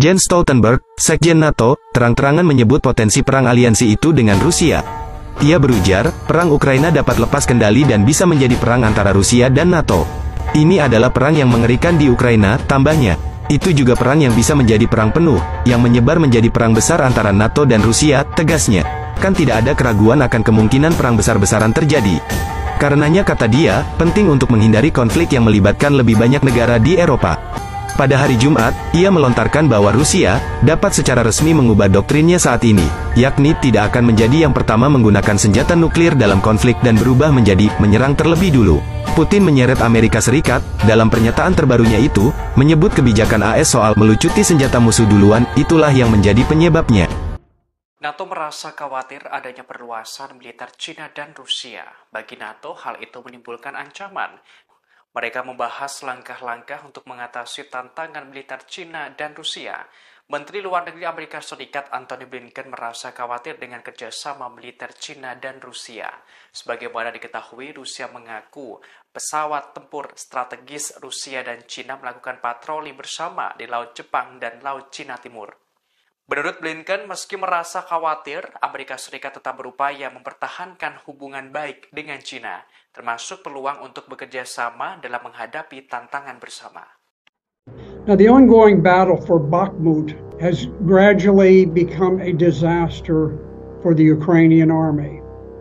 Jens Stoltenberg, Sekjen NATO, terang-terangan menyebut potensi perang aliansi itu dengan Rusia. Ia berujar, perang Ukraina dapat lepas kendali dan bisa menjadi perang antara Rusia dan NATO. Ini adalah perang yang mengerikan di Ukraina, tambahnya. Itu juga perang yang bisa menjadi perang penuh, yang menyebar menjadi perang besar antara NATO dan Rusia, tegasnya. Kan tidak ada keraguan akan kemungkinan perang besar-besaran terjadi. Karenanya kata dia, penting untuk menghindari konflik yang melibatkan lebih banyak negara di Eropa. Pada hari Jumat, ia melontarkan bahwa Rusia dapat secara resmi mengubah doktrinnya saat ini, yakni tidak akan menjadi yang pertama menggunakan senjata nuklir dalam konflik dan berubah menjadi menyerang terlebih dulu. Putin menyeret Amerika Serikat, dalam pernyataan terbarunya itu, menyebut kebijakan AS soal melucuti senjata musuh duluan, itulah yang menjadi penyebabnya. NATO merasa khawatir adanya perluasan militer China dan Rusia. Bagi NATO, hal itu menimbulkan ancaman. Mereka membahas langkah-langkah untuk mengatasi tantangan militer China dan Rusia. Menteri Luar Negeri Amerika Serikat Antony Blinken merasa khawatir dengan kerjasama militer China dan Rusia. Sebagaimana diketahui, Rusia mengaku pesawat tempur strategis Rusia dan China melakukan patroli bersama di Laut Jepang dan Laut Cina Timur. Menurut Blinken, meski merasa khawatir, Amerika Serikat tetap berupaya mempertahankan hubungan baik dengan China, termasuk peluang untuk bekerja sama dalam menghadapi tantangan bersama. Now, the ongoing battle for Bakhmut has gradually become a disaster for the Ukrainian army,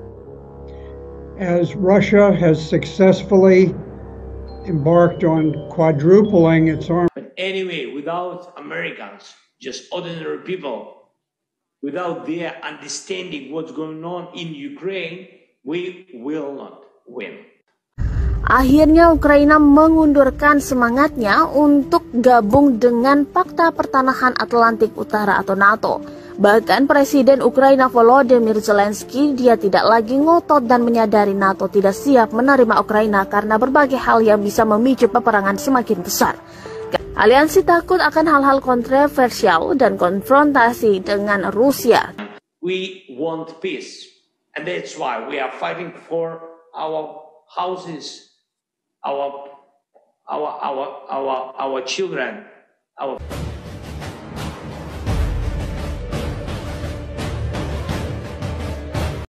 as Russia has successfully embarked on quadrupling its army. But anyway, without Americans, just ordinary people, without their understanding what's going on in Ukraine, we will not win. Akhirnya Ukraina mengundurkan semangatnya untuk gabung dengan Pakta Pertanahan Atlantik Utara atau NATO. Bahkan Presiden Ukraina Volodymyr Zelensky, dia tidak lagi ngotot dan menyadari NATO tidak siap menerima Ukraina karena berbagai hal yang bisa memicu peperangan semakin besar. Aliansi takut akan hal-hal kontroversial dan konfrontasi dengan Rusia. We want peace, and that's why we are fighting for our houses, our children, our